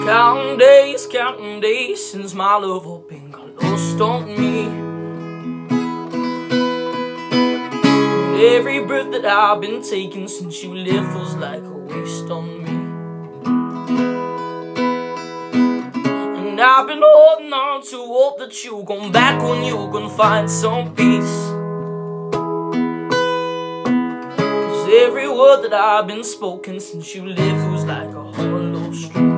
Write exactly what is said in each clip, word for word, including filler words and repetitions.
Counting days, counting days since my love up and got lost on me. And every breath that I've been taking since you left feels like a waste on me. And I've been holding on to hope that you'll come back when you can find some peace. Cause every word that I've been spoken since you left feels like a hollow string.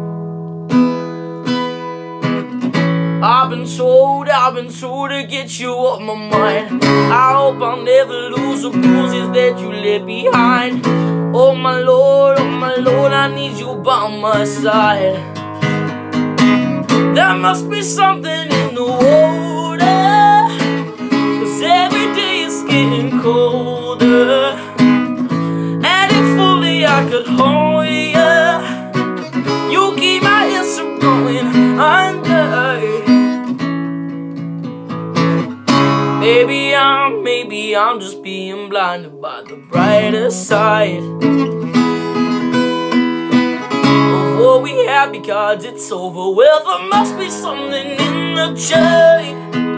I've been told, I've been told to get you off my mind. I hope I'll never lose the bruises that you left behind. Oh my Lord, oh my Lord, I need you by my side. There must be something in the water, cause every day it's getting colder. And if only I could hold you, you keep my ears from going under. Maybe I'm, maybe I'm just being blinded by the brighter side of what we have, because it's over. Well, there must be something in the journey.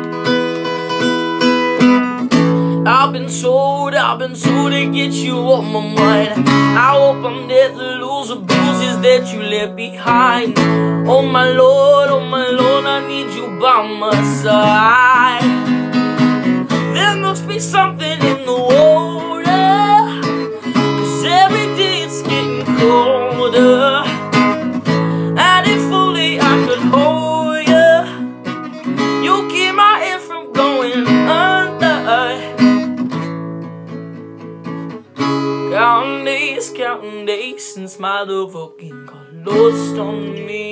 I've been told, I've been told to get you off my mind. I hope I'm never lose the bruises that you left behind. Oh my Lord, oh my Lord, I need you by my side. There must be something in the water, cause every day it's getting colder. And if only I could hold you, you keep my head from going under. Counting days, counting days since my love again got lost on me.